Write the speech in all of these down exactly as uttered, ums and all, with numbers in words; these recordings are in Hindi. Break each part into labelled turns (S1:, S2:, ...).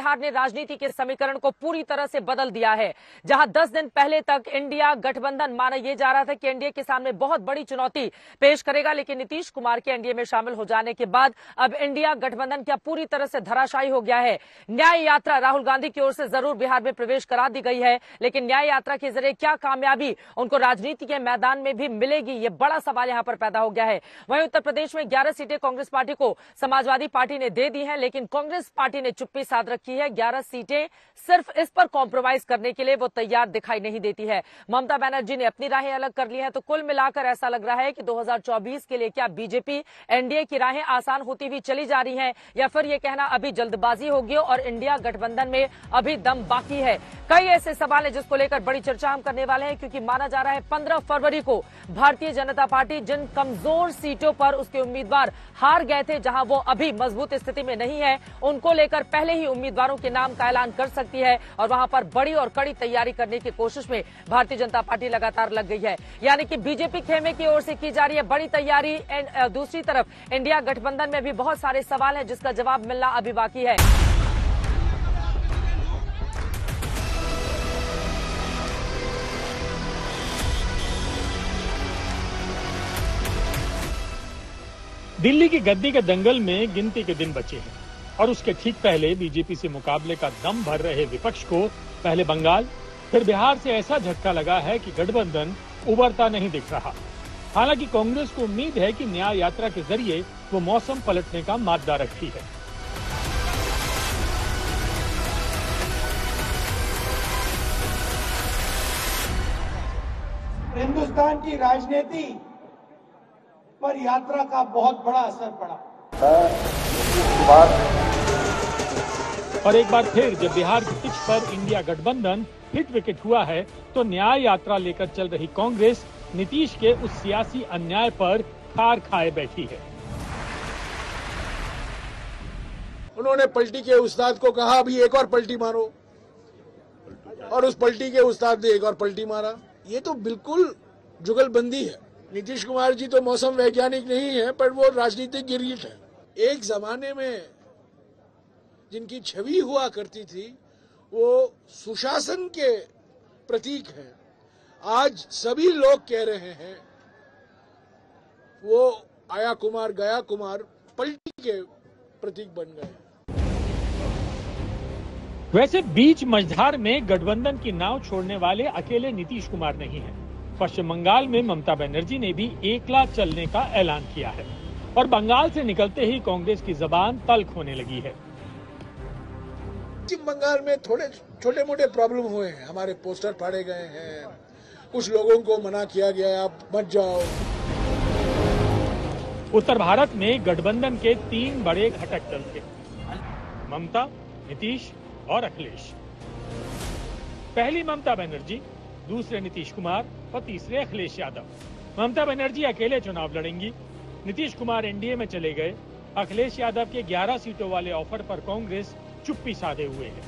S1: बिहार ने राजनीति के समीकरण को पूरी तरह से बदल दिया है। जहां दस दिन पहले तक इंडिया गठबंधन माना यह जा रहा था कि एनडीए के सामने बहुत बड़ी चुनौती पेश करेगा, लेकिन नीतीश कुमार के एनडीए में शामिल हो जाने के बाद अब इंडिया गठबंधन क्या पूरी तरह से धराशायी हो गया है। न्याय यात्रा राहुल गांधी की ओर से जरूर बिहार में प्रवेश करा दी गई है, लेकिन न्याय यात्रा के जरिए क्या कामयाबी उनको राजनीति के मैदान में भी मिलेगी, ये बड़ा सवाल यहां पर पैदा हो गया है। वहीं उत्तर प्रदेश में ग्यारह सीटें कांग्रेस पार्टी को समाजवादी पार्टी ने दे दी हैं, लेकिन कांग्रेस पार्टी ने चुप्पी साध रखी है। ग्यारह सीटें सिर्फ इस पर कॉम्प्रोमाइज करने के लिए वो तैयार दिखाई नहीं देती है। ममता बनर्जी ने अपनी राहें अलग कर ली है। तो कुल मिलाकर ऐसा लग रहा है कि दो हज़ार चौबीस के लिए क्या बीजेपी एनडीए की राहें आसान होती हुई चली जा रही हैं, या फिर ये कहना अभी जल्दबाजी होगी और इंडिया गठबंधन में अभी दम बाकी है। कई ऐसे सवाल हैं जिसको लेकर बड़ी चर्चा हम करने वाले हैं, क्योंकि माना जा रहा है पंद्रह फरवरी को भारतीय जनता पार्टी जिन कमजोर सीटों पर उसके उम्मीदवार हार गए थे, जहां वो अभी मजबूत स्थिति में नहीं है, उनको लेकर पहले ही उम्मीदवारों के नाम का ऐलान कर सकती है और वहां पर बड़ी और कड़ी तैयारी करने की कोशिश में भारतीय जनता पार्टी लगातार लग गई है। यानी कि बीजेपी खेमे की ओर से की जा रही है बड़ी तैयारी। दूसरी तरफ इंडिया गठबंधन में भी बहुत सारे सवाल हैं जिसका जवाब मिलना अभी बाकी है।
S2: दिल्ली की गद्दी के दंगल में गिनती के दिन बचे हैं और उसके ठीक पहले बीजेपी से मुकाबले का दम भर रहे विपक्ष को पहले बंगाल फिर बिहार से ऐसा झटका लगा है कि गठबंधन उबरता नहीं दिख रहा। हालांकि कांग्रेस को उम्मीद है कि न्याय यात्रा के जरिए वो मौसम पलटने का मादा रखती है।
S3: हिंदुस्तान की राजनीति पर यात्रा का बहुत बड़ा असर पड़ा।
S2: और एक बार फिर जब बिहार की पिच पर इंडिया गठबंधन हिट विकेट हुआ है, तो न्याय यात्रा लेकर चल रही कांग्रेस नीतीश के उस सियासी अन्याय पर खार खाए बैठी है।
S4: उन्होंने पलटी के उस्ताद को कहा अभी एक और पलटी मारो, और उस पलटी के उस्ताद ने एक और पलटी मारा। ये तो बिल्कुल जुगलबंदी है। नीतीश कुमार जी तो मौसम वैज्ञानिक नहीं है, पर वो राजनीतिक गिरीश है। एक जमाने में जिनकी छवि हुआ करती थी वो सुशासन के प्रतीक हैं, आज सभी लोग कह रहे हैं वो आया कुमार गया कुमार पलटी के प्रतीक बन गए।
S2: वैसे बीच मझधार में गठबंधन की नाव छोड़ने वाले अकेले नीतीश कुमार नहीं हैं। पश्चिम बंगाल में ममता बनर्जी ने भी एकला चलने का ऐलान किया है और बंगाल से निकलते ही कांग्रेस की जबान तल्ख होने लगी है।
S4: पश्चिम बंगाल में थोड़े छोटे मोटे प्रॉब्लम हुए हैं, हमारे पोस्टर फाड़े गए हैं, कुछ लोगों को मना किया गया आप मत जाओ।
S2: उत्तर भारत में गठबंधन के तीन बड़े घटक दल थे, ममता, नीतीश और अखिलेश। पहली ममता बनर्जी, दूसरे नीतीश कुमार और तीसरे अखिलेश यादव। ममता बनर्जी अकेले चुनाव लड़ेंगी, नीतीश कुमार एनडीए में चले गए, अखिलेश यादव के ग्यारह सीटों वाले ऑफर पर कांग्रेस चुप्पी साधे हुए है।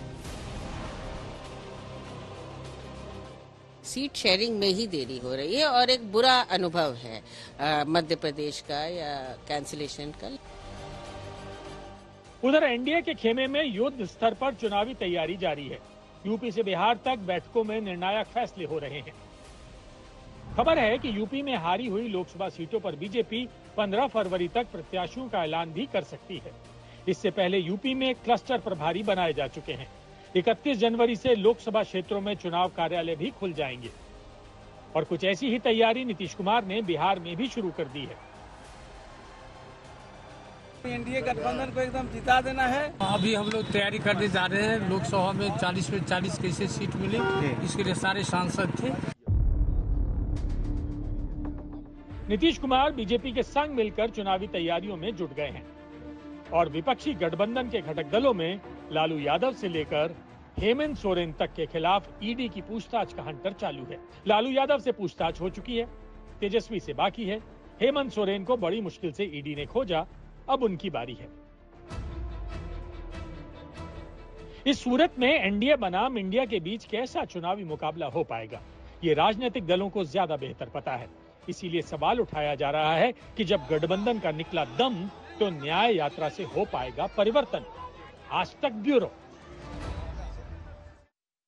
S5: सीट शेयरिंग में ही देरी हो रही है और एक बुरा अनुभव है मध्य प्रदेश का या कैंसिलेशन का।
S2: उधर एनडीए के खेमे में युद्ध स्तर पर चुनावी तैयारी जारी है। यूपी से बिहार तक बैठकों में निर्णायक फैसले हो रहे हैं। खबर है कि यूपी में हारी हुई लोकसभा सीटों पर बीजेपी पंद्रह फरवरी तक प्रत्याशियों का ऐलान भी कर सकती है। इससे पहले यूपी में क्लस्टर प्रभारी बनाए जा चुके हैं। इकतीस जनवरी से लोकसभा क्षेत्रों में चुनाव कार्यालय भी खुल जाएंगे और कुछ ऐसी ही तैयारी नीतीश कुमार ने बिहार में भी शुरू कर दी है।
S6: एनडीए गठबंधन को एकदम जिता देना है।
S7: अभी हम लोग तैयारी करने जा रहे हैं। लोकसभा में चालीस में चालीस कैसे सीट मिले, इसके लिए सारे सांसद थे।
S2: नीतीश कुमार बीजेपी के संग मिलकर चुनावी तैयारियों में जुट गए हैं और विपक्षी गठबंधन के घटक दलों में लालू यादव से लेकर हेमंत सोरेन तक के खिलाफ ईडी की पूछताछ का हंटर चालू है। लालू यादव से पूछताछ हो चुकी है, तेजस्वी से बाकी है। हेमंत सोरेन को बड़ी मुश्किल से ईडी ने खोजा, अब उनकी बारी है। इस सूरत में एनडीए बनाम इंडिया के बीच कैसा चुनावी मुकाबला हो पाएगा, ये राजनीतिक दलों को ज्यादा बेहतर पता है। इसीलिए सवाल उठाया जा रहा है कि जब गठबंधन का निकला दम, तो न्याय यात्रा से हो पाएगा परिवर्तन। आज तक ब्यूरो।